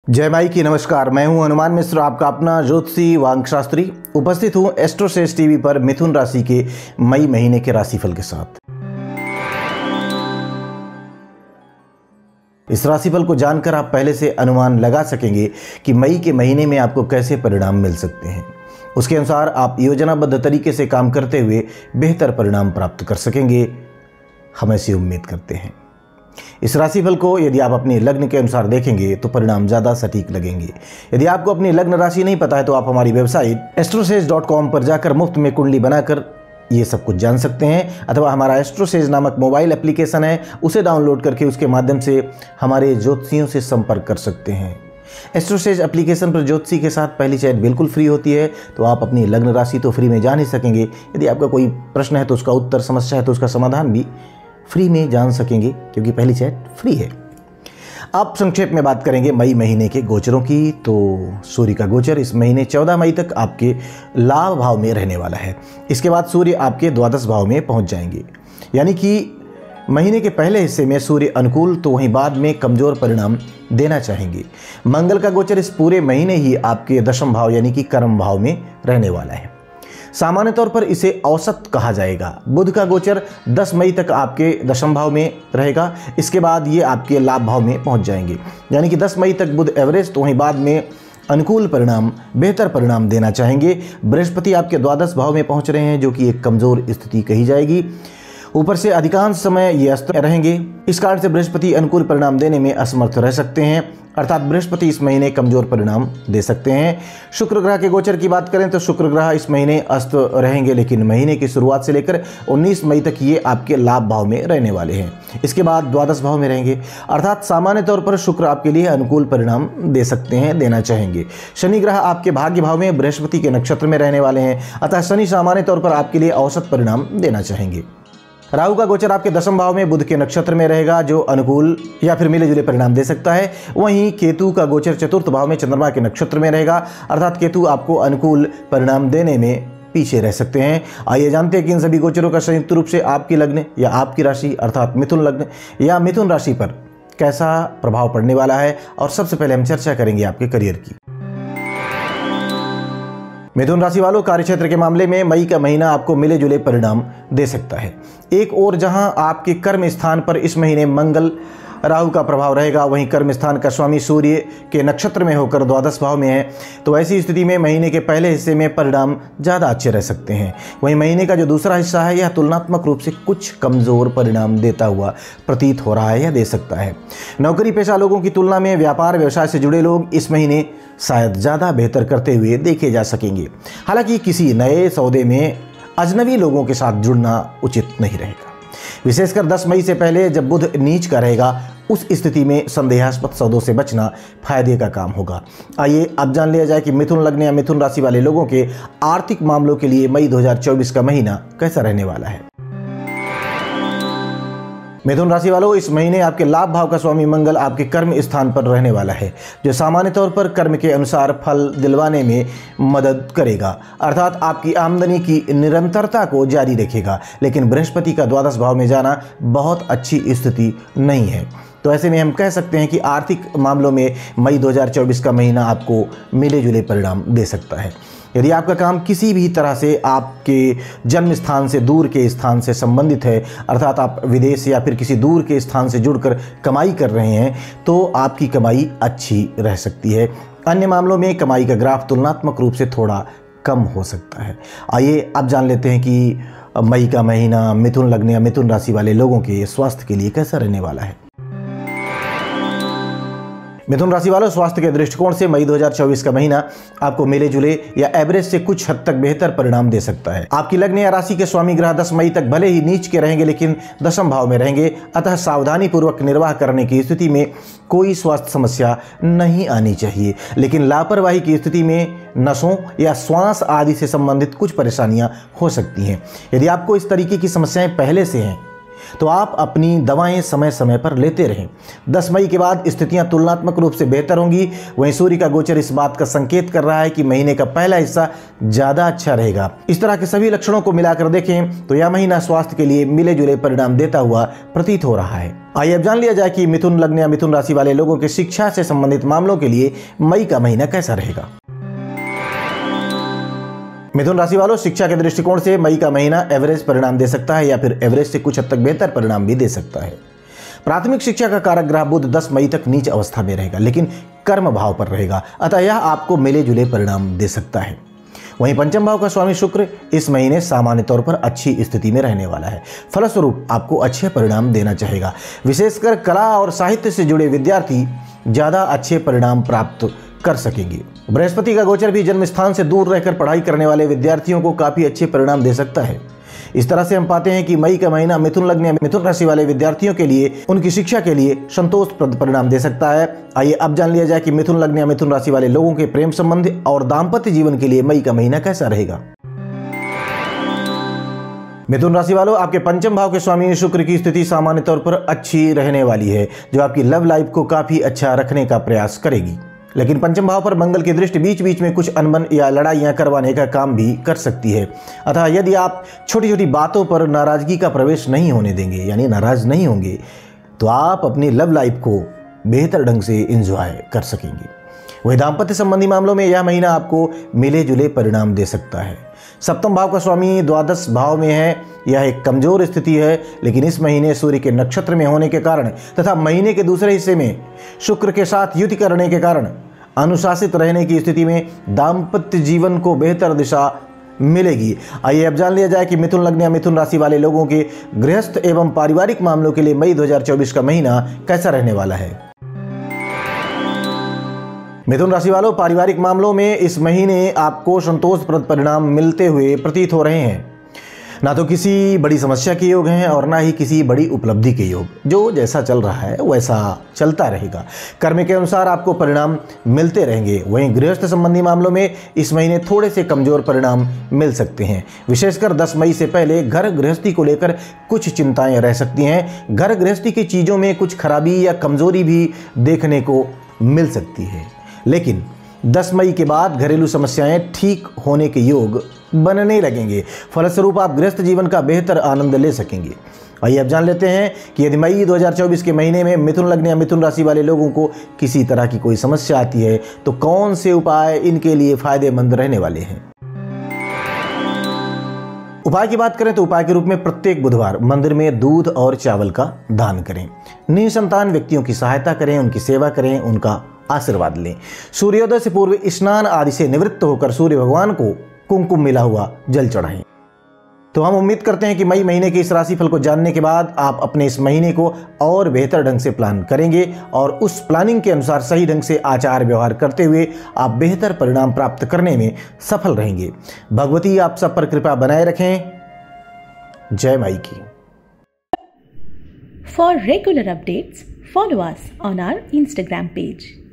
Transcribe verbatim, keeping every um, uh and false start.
जय माई की नमस्कार। मैं हूं हनुमान मिश्र, आपका अपना ज्योतिषी वांग शास्त्री। उपस्थित हूं एस्ट्रोसेज टीवी पर मिथुन राशि के मई महीने के राशिफल के साथ। इस राशिफल को जानकर आप पहले से अनुमान लगा सकेंगे कि मई के महीने में आपको कैसे परिणाम मिल सकते हैं। उसके अनुसार आप योजनाबद्ध तरीके से काम करते हुए बेहतर परिणाम प्राप्त कर सकेंगे, हम ऐसी उम्मीद करते हैं। इस राशिफल को यदि आप अपने लग्न के अनुसार देखेंगे तो परिणाम ज़्यादा सटीक लगेंगे। यदि आपको अपनी लग्न राशि नहीं पता है तो आप हमारी वेबसाइट एस्ट्रोसेज डॉट कॉम पर जाकर मुफ्त में कुंडली बनाकर ये सब कुछ जान सकते हैं, अथवा हमारा एस्ट्रोसेज नामक मोबाइल एप्लीकेशन है, उसे डाउनलोड करके उसके माध्यम से हमारे ज्योतिषियों से संपर्क कर सकते हैं। एस्ट्रोसेज एप्लीकेशन पर ज्योतिषी के साथ पहली चैट बिल्कुल फ्री होती है, तो आप अपनी लग्न राशि तो फ्री में जान ही सकेंगे। यदि आपका कोई प्रश्न है तो उसका उत्तर, समस्या है तो उसका समाधान भी फ्री में जान सकेंगे, क्योंकि पहली चैट फ्री है। अब संक्षेप में बात करेंगे मई महीने के गोचरों की। तो सूर्य का गोचर इस महीने चौदह मई तक आपके लाभ भाव में रहने वाला है। इसके बाद सूर्य आपके द्वादश भाव में पहुंच जाएंगे, यानी कि महीने के पहले हिस्से में सूर्य अनुकूल तो वहीं बाद में कमजोर परिणाम देना चाहेंगे। मंगल का गोचर इस पूरे महीने ही आपके दशम भाव यानी कि कर्म भाव में रहने वाला है। सामान्य तौर पर इसे औसत कहा जाएगा। बुध का गोचर दस मई तक आपके दशम भाव में रहेगा। इसके बाद ये आपके लाभ भाव में पहुंच जाएंगे, यानी कि दस मई तक बुध एवरेज तो वहीं बाद में अनुकूल परिणाम, बेहतर परिणाम देना चाहेंगे। बृहस्पति आपके द्वादश भाव में पहुंच रहे हैं, जो कि एक कमजोर स्थिति कही जाएगी। ऊपर से अधिकांश समय ये अस्त रहेंगे। इस कारण से बृहस्पति अनुकूल परिणाम देने में असमर्थ रह सकते हैं, अर्थात बृहस्पति इस महीने कमजोर परिणाम दे सकते हैं। शुक्र ग्रह के गोचर की बात करें तो शुक्र ग्रह इस महीने अस्त रहेंगे, लेकिन महीने की शुरुआत से लेकर उन्नीस मई तक ये आपके लाभ भाव में रहने वाले हैं। इसके बाद द्वादश भाव में रहेंगे, अर्थात सामान्य तौर पर शुक्र आपके लिए अनुकूल परिणाम दे सकते हैं, देना चाहेंगे। शनि ग्रह आपके भाग्य भाव में बृहस्पति के नक्षत्र में रहने वाले हैं, अतः शनि सामान्य तौर पर आपके लिए औसत परिणाम देना चाहेंगे। राहु का गोचर आपके दशम भाव में बुध के नक्षत्र में रहेगा, जो अनुकूल या फिर मिले जुले परिणाम दे सकता है। वहीं केतु का गोचर चतुर्थ भाव में चंद्रमा के नक्षत्र में रहेगा, अर्थात केतु आपको अनुकूल परिणाम देने में पीछे रह सकते हैं। आइए जानते हैं कि इन सभी गोचरों का संयुक्त रूप से आपकी लग्न या आपकी राशि अर्थात मिथुन लग्न या मिथुन राशि पर कैसा प्रभाव पड़ने वाला है। और सबसे पहले हम चर्चा करेंगे आपके करियर की। मिथुन राशि वालों, कार्यक्षेत्र के मामले में मई का महीना आपको मिले जुले परिणाम दे सकता है। एक और जहां आपके कर्म स्थान पर इस महीने मंगल राहु का प्रभाव रहेगा, वहीं कर्म स्थान का स्वामी सूर्य के नक्षत्र में होकर द्वादश भाव में है, तो ऐसी स्थिति में महीने के पहले हिस्से में परिणाम ज़्यादा अच्छे रह सकते हैं। वहीं महीने का जो दूसरा हिस्सा है, यह तुलनात्मक रूप से कुछ कमज़ोर परिणाम देता हुआ प्रतीत हो रहा है या दे सकता है। नौकरी पेशा लोगों की तुलना में व्यापार व्यवसाय से जुड़े लोग इस महीने शायद ज़्यादा बेहतर करते हुए देखे जा सकेंगे। हालांकि किसी नए सौदे में अजनबी लोगों के साथ जुड़ना उचित नहीं रहेगा, विशेषकर दस मई से पहले जब बुध नीच का रहेगा। उस स्थिति में संदेहास्पद सौदों से बचना फायदे का काम होगा। आइए अब जान लिया जाए कि मिथुन लग्न या मिथुन राशि वाले लोगों के आर्थिक मामलों के लिए मई दो हज़ार चौबीस का महीना कैसा रहने वाला है। मिथुन राशि वालों, इस महीने आपके लाभ भाव का स्वामी मंगल आपके कर्म स्थान पर रहने वाला है, जो सामान्य तौर पर कर्म के अनुसार फल दिलवाने में मदद करेगा, अर्थात आपकी आमदनी की निरंतरता को जारी रखेगा। लेकिन बृहस्पति का द्वादश भाव में जाना बहुत अच्छी स्थिति नहीं है, तो ऐसे में हम कह सकते हैं कि आर्थिक मामलों में मई दो हज़ार चौबीस का महीना आपको मिले जुले परिणाम दे सकता है। यदि आपका काम किसी भी तरह से आपके जन्म स्थान से दूर के स्थान से संबंधित है, अर्थात आप विदेश या फिर किसी दूर के स्थान से जुड़कर कमाई कर रहे हैं, तो आपकी कमाई अच्छी रह सकती है। अन्य मामलों में कमाई का ग्राफ तुलनात्मक रूप से थोड़ा कम हो सकता है। आइए अब जान लेते हैं कि मई का महीना मिथुन लग्न या मिथुन राशि वाले लोगों के स्वास्थ्य के लिए कैसा रहने वाला है। मिथुन राशि वालों, स्वास्थ्य के दृष्टिकोण से मई दो हज़ार चौबीस का महीना आपको मिले जुले या एवरेज से कुछ हद तक बेहतर परिणाम दे सकता है। आपकी लग्न या राशि के स्वामी ग्रह दस मई तक भले ही नीच के रहेंगे, लेकिन दशम भाव में रहेंगे, अतः सावधानी पूर्वक निर्वाह करने की स्थिति में कोई स्वास्थ्य समस्या नहीं आनी चाहिए। लेकिन लापरवाही की स्थिति में नसों या श्वास आदि से संबंधित कुछ परेशानियां हो सकती हैं। यदि आपको इस तरीके की समस्याएं पहले से हैं तो आप अपनी दवाएं समय समय पर लेते रहें। दस मई के बाद स्थितियां तुलनात्मक रूप से बेहतर होंगी। वहीं सूर्य का गोचर इस बात का संकेत कर रहा है कि महीने का पहला हिस्सा ज़्यादा अच्छा रहेगा। इस तरह के सभी लक्षणों को मिलाकर देखें तो यह महीना स्वास्थ्य के लिए मिले जुले परिणाम देता हुआ प्रतीत हो रहा है। आइए अब जान लिया जाए कि मिथुन लग्न या मिथुन राशि वाले लोगों के शिक्षा से संबंधित मामलों के लिए मई का महीना कैसा रहेगा। मिथुन राशि वालों, शिक्षा के दृष्टिकोण से मई का महीना एवरेज परिणाम दे सकता है या फिर एवरेज से कुछ हद तक बेहतर परिणाम भी दे सकता है। प्राथमिक शिक्षा का कारक ग्रह बुध दस मई तक नीच अवस्था में रहेगा, लेकिन कर्म भाव पर रहेगा, अतः यह आपको मिले जुले परिणाम दे सकता है। वहीं पंचम भाव का स्वामी शुक्र इस महीने सामान्य तौर पर अच्छी स्थिति में रहने वाला है, फलस्वरूप आपको अच्छे परिणाम देना चाहेगा। विशेषकर कला और साहित्य से जुड़े विद्यार्थी ज़्यादा अच्छे परिणाम प्राप्त कर सकेंगे। बृहस्पति का गोचर भी जन्म स्थान से दूर रहकर पढ़ाई करने वाले विद्यार्थियों को काफी अच्छे परिणाम दे सकता है। इस तरह से हम पाते हैं कि मई का महीना मिथुन लग्न या मिथुन राशि वाले विद्यार्थियों के लिए उनकी शिक्षा के लिए संतोषप्रद परिणाम दे सकता है। आइए अब जान लिया जाए कि मिथुन लग्न या मिथुन राशि वाले लोगों के प्रेम संबंध और दाम्पत्य जीवन के लिए मई का महीना कैसा रहेगा। मिथुन राशि वालों, आपके पंचम भाव के स्वामी शुक्र की स्थिति सामान्य तौर पर अच्छी रहने वाली है, जो आपकी लव लाइफ को काफी अच्छा रखने का प्रयास करेगी। लेकिन पंचम भाव पर मंगल की दृष्टि बीच बीच में कुछ अनबन या लड़ाइयां करवाने का काम भी कर सकती है। अतः यदि आप छोटी छोटी बातों पर नाराजगी का प्रवेश नहीं होने देंगे, यानी नाराज नहीं होंगे, तो आप अपनी लव लाइफ को बेहतर ढंग से एंजॉय कर सकेंगे। वही दाम्पत्य संबंधी मामलों में यह महीना आपको मिले जुले परिणाम दे सकता है। सप्तम भाव का स्वामी द्वादश भाव में है, यह एक कमजोर स्थिति है, लेकिन इस महीने सूर्य के नक्षत्र में होने के कारण तथा महीने के दूसरे हिस्से में शुक्र के साथ युति करने के कारण अनुशासित रहने की स्थिति में दाम्पत्य जीवन को बेहतर दिशा मिलेगी। आइए अब जान लिया जाए कि मिथुन लग्न या मिथुन राशि वाले लोगों के गृहस्थ एवं पारिवारिक मामलों के लिए मई दो हज़ार चौबीस का महीना कैसा रहने वाला है। मिथुन राशि वालों, पारिवारिक मामलों में इस महीने आपको संतोषप्रद परिणाम मिलते हुए प्रतीत हो रहे हैं। ना तो किसी बड़ी समस्या के योग हैं और ना ही किसी बड़ी उपलब्धि के योग। जो जैसा चल रहा है वैसा चलता रहेगा। कर्म के अनुसार आपको परिणाम मिलते रहेंगे। वहीं गृहस्थ संबंधी मामलों में इस महीने थोड़े से कमजोर परिणाम मिल सकते हैं। विशेषकर दस मई से पहले घर गृहस्थी को लेकर कुछ चिंताएं रह सकती हैं। घर गृहस्थी की चीज़ों में कुछ खराबी या कमजोरी भी देखने को मिल सकती है, लेकिन दस मई के बाद घरेलू समस्याएं ठीक होने के योग बनने लगेंगे। फलस्वरूप आप गृहस्थ जीवन का बेहतर आनंद ले सकेंगे। आइए अब जान लेते हैं कि यदि मई दो हज़ार चौबीस के महीने में मिथुन लग्न या मिथुन राशि वाले लोगों को किसी तरह की कोई समस्या आती है तो कौन से उपाय इनके लिए फायदेमंद रहने वाले हैं। उपाय की बात करें तो उपाय के रूप में प्रत्येक बुधवार मंदिर में दूध और चावल का दान करें। निसंतान व्यक्तियों की सहायता करें, उनकी सेवा करें, उनका आशीर्वाद लें। सूर्योदय से पूर्व स्नान आदि से निवृत्त होकर सूर्य भगवान को कुमकुम मिला हुआ जल चढ़ाएं। तो हम उम्मीद करते हैं कि मई महीने के इस राशिफल को जानने के बाद आप अपने इस महीने को और बेहतर ढंग से प्लान करेंगे और उस प्लानिंग के अनुसार सही ढंग से आचार व्यवहार करते हुए आप बेहतर परिणाम प्राप्त करने में सफल रहेंगे। भगवती आप सब पर कृपा बनाए रखें। जय माई की। For regular updates, follow us on our Instagram page.